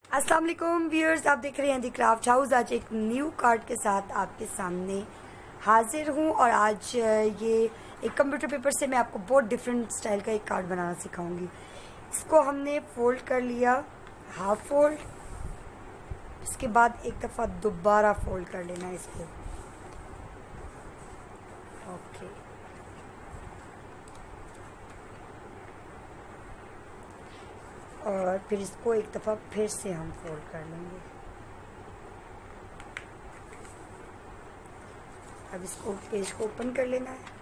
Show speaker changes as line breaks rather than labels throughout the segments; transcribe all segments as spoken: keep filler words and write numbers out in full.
अस्सलाम वालेकुम व्यूअर्स, आप देख रहे हैं दी क्राफ्ट हाउस। आज एक न्यू कार्ड के साथ आपके सामने हाजिर हूँ और आज ये एक कंप्यूटर पेपर से मैं आपको बहुत डिफरेंट स्टाइल का एक कार्ड बनाना सिखाऊंगी। इसको हमने फोल्ड कर लिया, हाफ फोल्ड, इसके बाद एक दफ़ा दोबारा फोल्ड कर लेना है इसको। ओके, और फिर इसको एक दफ़ा फिर से हम फोल्ड कर लेंगे। अब इसको पेज को ओपन कर लेना है।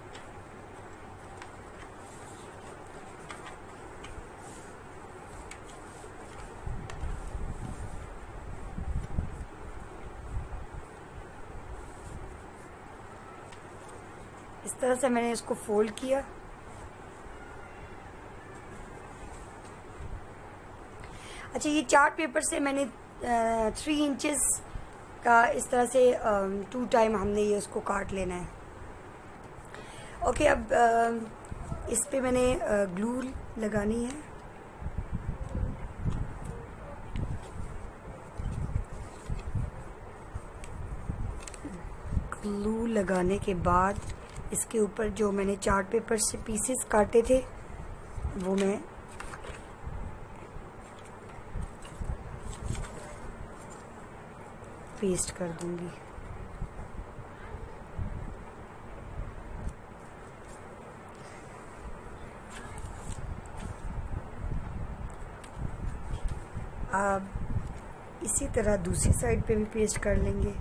इस तरह से मैंने इसको फोल्ड किया। अच्छा, ये चार्ट पेपर से मैंने थ्री इंचेस का इस तरह से टू टाइम हमने ये उसको काट लेना है। ओके, अब आ, इस पे मैंने ग्लू लगानी है। ग्लू लगाने के बाद इसके ऊपर जो मैंने चार्ट पेपर से पीसेस काटे थे वो मैं पेस्ट कर दूंगी। अब इसी तरह दूसरी साइड पे भी पेस्ट कर लेंगे।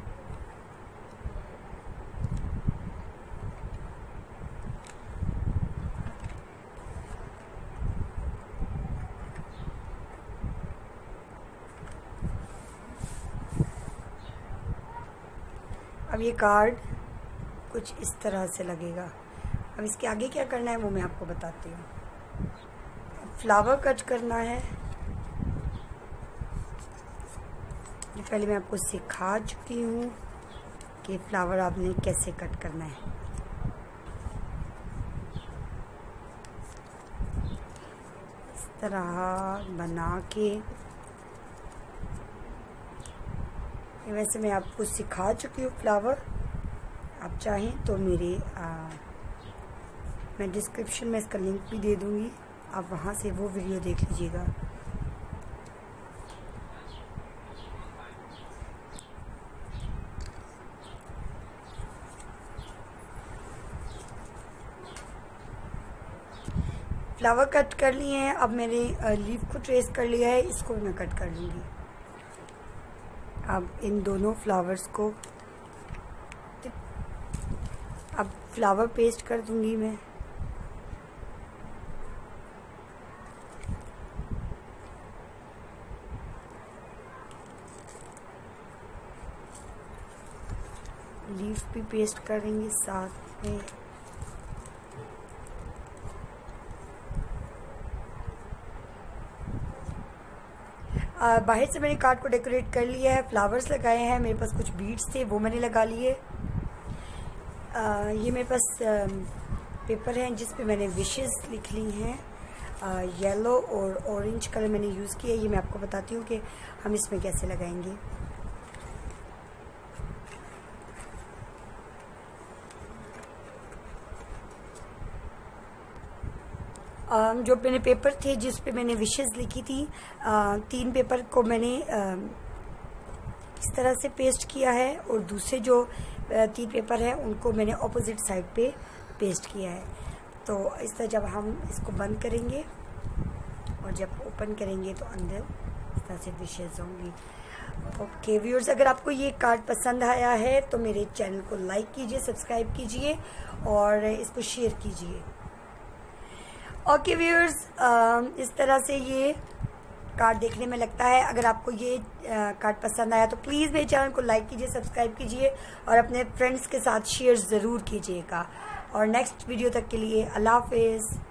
अब ये कार्ड कुछ इस तरह से लगेगा। अब इसके आगे क्या करना है वो मैं आपको बताती हूँ। फ्लावर कट करना है। ये पहले मैं आपको सिखा चुकी हूँ कि फ्लावर आपने कैसे कट करना है। इस तरह बना के, वैसे मैं आपको सिखा चुकी हूँ फ्लावर। आप चाहें तो मेरे आ, मैं डिस्क्रिप्शन में इसका लिंक भी दे दूँगी, आप वहाँ से वो वीडियो देख लीजिएगा। फ्लावर कट कर लिए हैं। अब मैंने लीफ को ट्रेस कर लिया है, इसको मैं कट कर लूँगी। अब इन दोनों फ्लावर्स को अब फ्लावर पेस्ट कर दूंगी मैं। लीफ भी पेस्ट करेंगे साथ में। बाहर से मैंने कार्ड को डेकोरेट कर लिया है, फ्लावर्स लगाए हैं। मेरे पास कुछ बीड्स थे वो मैंने लगा लिए। ये मेरे पास पेपर हैं जिस पे मैंने विशेस लिख ली हैं। येलो और ऑरेंज कलर मैंने यूज़ किया। ये मैं आपको बताती हूँ कि हम इसमें कैसे लगाएंगे। Uh, जो मैंने पेपर थे जिस पे मैंने विशेस लिखी थी, uh, तीन पेपर को मैंने uh, इस तरह से पेस्ट किया है और दूसरे जो uh, तीन पेपर हैं उनको मैंने ऑपोजिट साइड पे पेस्ट किया है। तो इस तरह जब हम इसको बंद करेंगे और जब ओपन करेंगे तो अंदर इस तरह से विशेस होंगी। ओके व्यूअर्स, अगर आपको ये कार्ड पसंद आया है तो मेरे चैनल को लाइक कीजिए, सब्सक्राइब कीजिए और इसको शेयर कीजिए। ओके व्यूअर्स, इस तरह से ये कार्ड देखने में लगता है। अगर आपको ये कार्ड पसंद आया तो प्लीज़ मेरे चैनल को लाइक कीजिए, सब्सक्राइब कीजिए और अपने फ्रेंड्स के साथ शेयर ज़रूर कीजिएगा। और नेक्स्ट वीडियो तक के लिए अल्लाह हाफिज़।